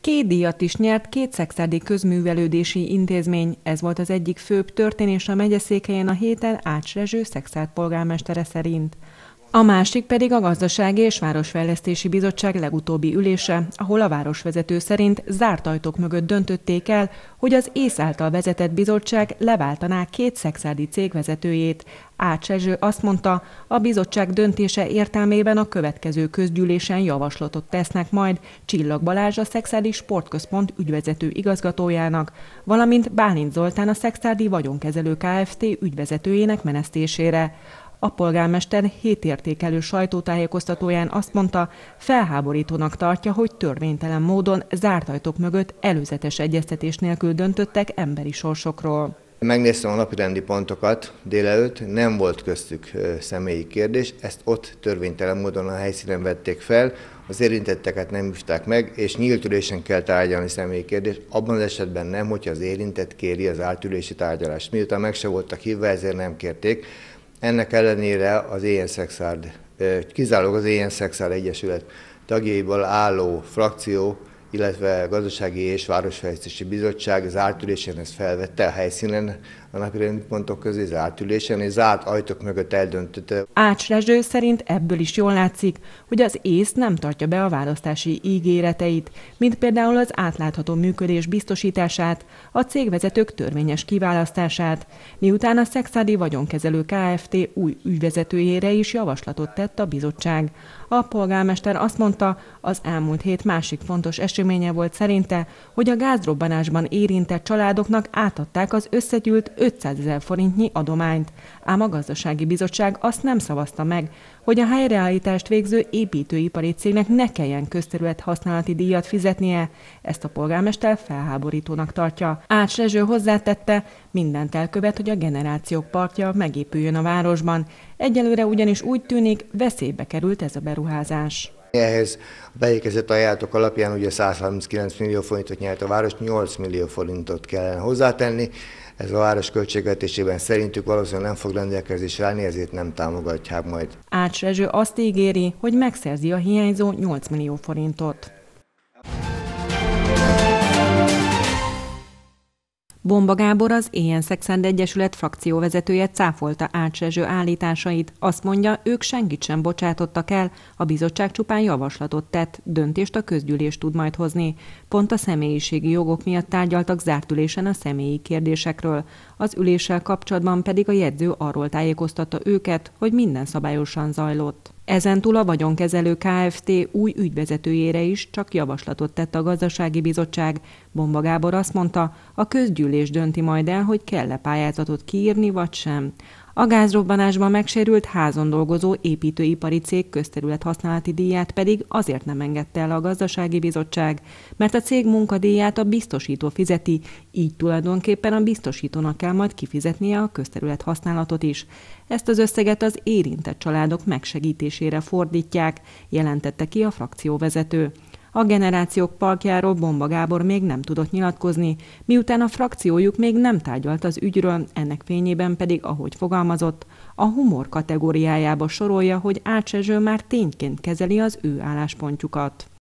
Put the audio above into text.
2 díjat is nyert 2 szekszárdi közművelődési intézmény. Ez volt az egyik főbb történés a megyeszékhelyen a héten Ács Rezső Szekszárd polgármestere szerint. A másik pedig a Gazdasági és Városfejlesztési Bizottság legutóbbi ülése, ahol a városvezető szerint zárt ajtók mögött döntötték el, hogy az ÉSZ által vezetett bizottság leváltaná 2 szekszárdi cég vezetőjét. Ács Rezső azt mondta, a bizottság döntése értelmében a következő közgyűlésen javaslatot tesznek majd Csillag Balázs, a Szekszárdi Sportközpont ügyvezető igazgatójának, valamint Bálint Zoltán, a Szekszárdi Vagyonkezelő Kft. Ügyvezetőjének menesztésére. A polgármester hétértékelő sajtótájékoztatóján azt mondta, felháborítónak tartja, hogy törvénytelen módon zárt ajtók mögött előzetes egyeztetés nélkül döntöttek emberi sorsokról. Megnéztem a napirendi pontokat délelőtt, nem volt köztük személyi kérdés, ezt ott törvénytelen módon a helyszínen vették fel, az érintetteket nem hívták meg, és nyílt ülésen kell tárgyalni személyi kérdést, abban az esetben nem, hogyha az érintett kéri az átülési tárgyalást. Miután meg se voltak hívva, ezért nem kérték. Ennek ellenére az Szekszárd, kizárólag az Szekszárd Egyesület tagjaiból álló frakció, illetve Gazdasági és Városfejlesztési Bizottság zárt ülésén ezt felvette a helyszínen, a napirendi pontok közé zárt ülésen, és zárt ajtók mögött eldöntötte. Ács Rezső szerint ebből is jól látszik, hogy az ÉSZ nem tartja be a választási ígéreteit, mint például az átlátható működés biztosítását, a cégvezetők törvényes kiválasztását, miután a Szekszárdi Vagyonkezelő Kft. Új ügyvezetőjére is javaslatot tett a bizottság. A polgármester azt mondta, az elmúlt hét másik fontos eseménye volt szerinte, hogy a gázrobbanásban érintett családoknak átadták az összegyűlt 500 000 forintnyi adományt. Ám a Gazdasági Bizottság azt nem szavazta meg, hogy a helyreállítást végző építőipari cégnek ne kelljen közterület használati díjat fizetnie. Ezt a polgármester felháborítónak tartja. Ács Rezső hozzátette, mindent elkövet, hogy a generációk parkja megépüljön a városban. Egyelőre ugyanis úgy tűnik, veszélybe került ez a beruházás. Ehhez a beérkezett ajánlatok alapján ugye 139 millió forintot nyert a város, 8 millió forintot kellene hozzátenni. Ez a város költségvetésében szerintük valószínűleg nem fog rendelkezésre állni, ezért nem támogatják majd. Ács Rezső azt ígéri, hogy megszerzi a hiányzó 8 millió forintot. Bomba Gábor, az Szekszárd Egyesület frakcióvezetője cáfolta Ács Rezső állításait. Azt mondja, ők senkit sem bocsátottak el, a bizottság csupán javaslatot tett, döntést a közgyűlés tud majd hozni. Pont a személyiségi jogok miatt tárgyaltak zárt ülésen a személyi kérdésekről. Az üléssel kapcsolatban pedig a jegyző arról tájékoztatta őket, hogy minden szabályosan zajlott. Ezentúl a Vagyonkezelő Kft. Új ügyvezetőjére is csak javaslatot tett a Gazdasági Bizottság. Bomba Gábor azt mondta, a közgyűlés dönti majd el, hogy kell-e pályázatot kiírni vagy sem. A gázrobbanásban megsérült házon dolgozó építőipari cég közterület használati díját pedig azért nem engedte el a Gazdasági Bizottság, mert a cég munkadíját a biztosító fizeti, így tulajdonképpen a biztosítónak kell majd kifizetnie a közterület használatot is. Ezt az összeget az érintett családok megsegítésére fordítják, jelentette ki a frakcióvezető. A generációk parkjáról Bomba Gábor még nem tudott nyilatkozni, miután a frakciójuk még nem tárgyalt az ügyről, ennek fényében pedig, ahogy fogalmazott, a humor kategóriájába sorolja, hogy Ács Rezső már tényként kezeli az ő álláspontjukat.